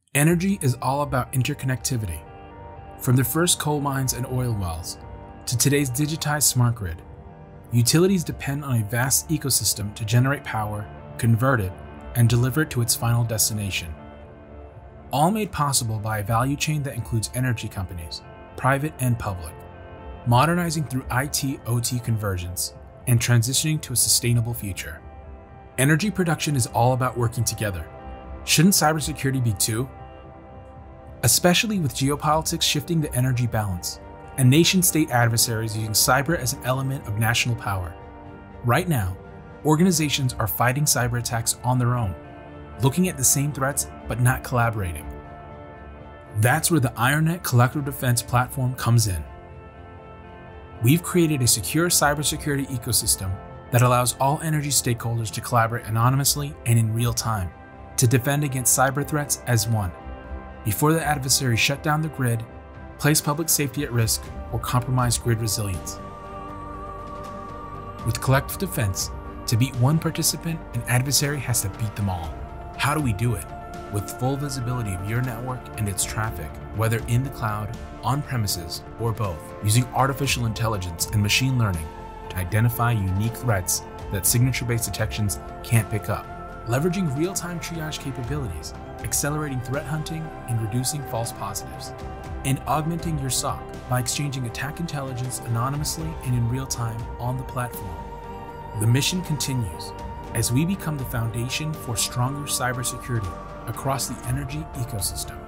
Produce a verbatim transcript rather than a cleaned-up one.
Energy is all about interconnectivity. From the first coal mines and oil wells to today's digitized smart grid, utilities depend on a vast ecosystem to generate power, convert it, and deliver it to its final destination. All made possible by a value chain that includes energy companies, private and public, modernizing through I T O T convergence and transitioning to a sustainable future. Energy production is all about working together. Shouldn't cybersecurity be too? Especially with geopolitics shifting the energy balance and nation-state adversaries using cyber as an element of national power. Right now, organizations are fighting cyber attacks on their own, looking at the same threats but not collaborating. That's where the IronNet Collective Defense platform comes in. We've created a secure cybersecurity ecosystem that allows all energy stakeholders to collaborate anonymously and in real time to defend against cyber threats as one, before the adversary shut down the grid, place public safety at risk, or compromise grid resilience. With collective defense, to beat one participant, an adversary has to beat them all. How do we do it? With full visibility of your network and its traffic, whether in the cloud, on premises, or both, using artificial intelligence and machine learning to identify unique threats that signature-based detections can't pick up. Leveraging real-time triage capabilities, accelerating threat hunting and reducing false positives, and augmenting your S O C by exchanging attack intelligence anonymously and in real time on the platform. The mission continues as we become the foundation for stronger cybersecurity across the energy ecosystem.